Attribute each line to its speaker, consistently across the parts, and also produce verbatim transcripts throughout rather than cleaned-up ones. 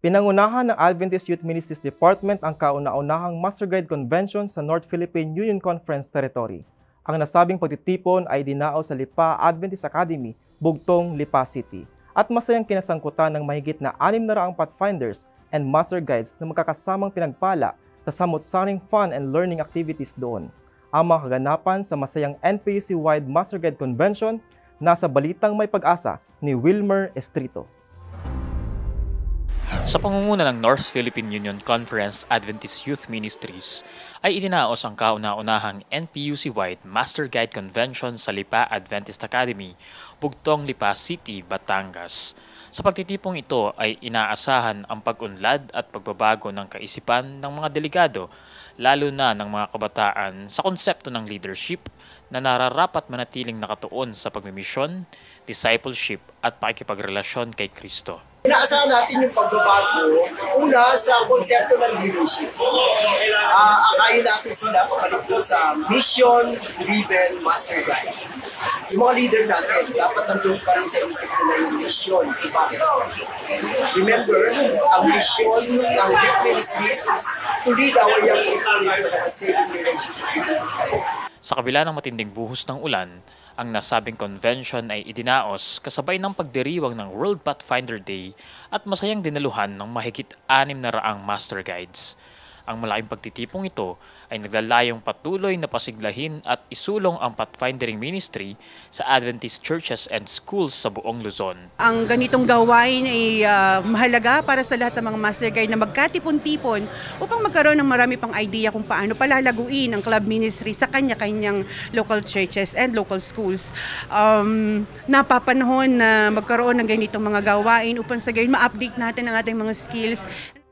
Speaker 1: Pinangunahan ng Adventist Youth Ministries Department ang kauna-unahang Master Guide Convention sa North Philippine Union Conference Territory. Ang nasabing pagtitipon ay dinao sa Lipa Adventist Academy, Bugtong, Lipa City, at masayang kinasangkutan ng mahigit na anim na raang Pathfinders and Master Guides na magkakasamang pinagpala sa samot-saring fun and learning activities doon. Ang mga kaganapan sa masayang N P U C-wide Master Guide Convention nasa Balitang May Pag-asa ni Wilmer Estrito.
Speaker 2: Sa pangunguna ng North Philippine Union Conference Adventist Youth Ministries ay idinaos ang kauna-unahang N P U C-wide Master Guide Convention sa Lipa Adventist Academy, Bugtong, Lipa City, Batangas. Sa pagtitipong ito ay inaasahan ang pag-unlad at pagbabago ng kaisipan ng mga delegado, lalo na ng mga kabataan sa konsepto ng leadership na nararapat manatiling nakatuon sa pagmimisyon, discipleship at pakikipagrelasyon kay Kristo.
Speaker 3: Inaasahan natin yung pagbabago una sa konsepto ng leadership. Uh, akayin natin sila pabalik po sa mission-driven master guide. Yung mga leader natin, dapat nandun pa rin sa isip nila yung mission. Remember, ang mission ng youth ministries is to lead our young people into a saving relationship with Jesus Christ.
Speaker 2: Sa kabila ng matinding buhos ng ulan, ang nasabing convention ay idinaos kasabay ng pagdiriwang ng World Pathfinder Day at masayang dinaluhan ng mahigit anim na raang Master Guides. Ang malaking pagtitipong ito ay naglalayong patuloy na pasiglahin at isulong ang pathfindering ministry sa Adventist churches and schools sa buong Luzon.
Speaker 4: Ang ganitong gawain ay uh, mahalaga para sa lahat ng mga master guide na magkatipon-tipon upang magkaroon ng marami pang idea kung paano palalaguin ang club ministry sa kanya-kanyang local churches and local schools. Um, napapanahon na magkaroon ng ganitong mga gawain upang sa gayon ma-update natin ang ating mga skills.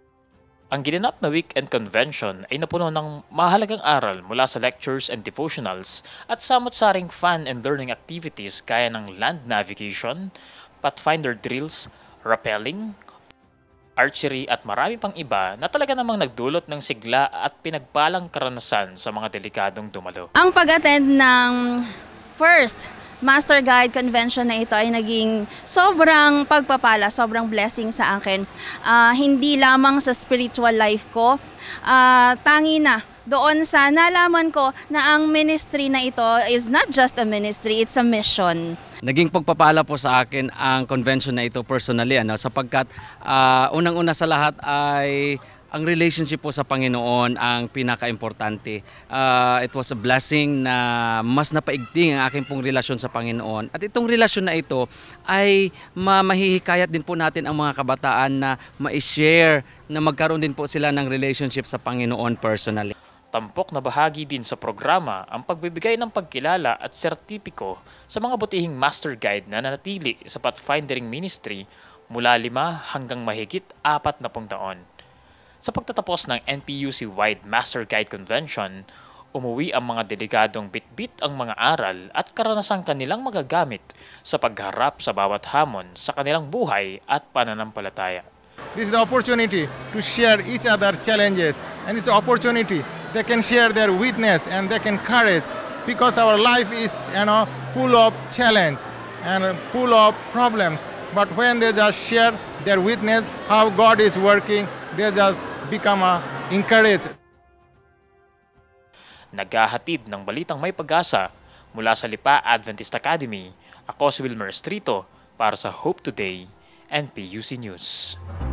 Speaker 2: Ang ginanap na weekend convention ay napuno ng mahalagang aral mula sa lectures and devotionals at samot-saring fun and learning activities gaya ng land navigation, pathfinder drills, rappelling, archery at marami pang iba na talaga namang nagdulot ng sigla at pinagpalang karanasan sa mga delikadong dumalo.
Speaker 5: Ang pag-attend ng first Master Guide Convention na ito ay naging sobrang pagpapala, sobrang blessing sa akin. Uh, hindi lamang sa spiritual life ko, uh, tangi na doon sa nalaman ko na ang ministry na ito is not just a ministry, it's a mission.
Speaker 6: Naging pagpapala po sa akin ang convention na ito personally, ano, sapagkat uh, unang-una sa lahat ay ang relationship po sa Panginoon ang pinaka-importante. Uh, it was a blessing na mas napaigting ang aking pong relasyon sa Panginoon. At itong relasyon na ito ay mahihikayat din po natin ang mga kabataan na ma-share, na magkaroon din po sila ng relationship sa Panginoon personally.
Speaker 2: Tampok na bahagi din sa programa ang pagbibigay ng pagkilala at sertipiko sa mga butihing master guide na nanatili sa pathfindering ministry mula lima hanggang mahigit apat na pung taon. Sa pagtatapos ng N P U C-wide Master Guide Convention, umuwi ang mga delegadong bitbit ang mga aral at karanasang kanilang magagamit sa pagharap sa bawat hamon sa kanilang buhay at pananampalataya.
Speaker 7: This is the opportunity to share each other challenges, and this opportunity they can share their witness and they can courage, because our life is, you know, full of challenge and full of problems. But when they just share their witness, how God is working, they just become uh, encouraged.
Speaker 2: Naghahatid ng Balitang May Pag-asa mula sa Lipa Adventist Academy, ako si Wilmer Estrito para sa Hope Today N P U C News.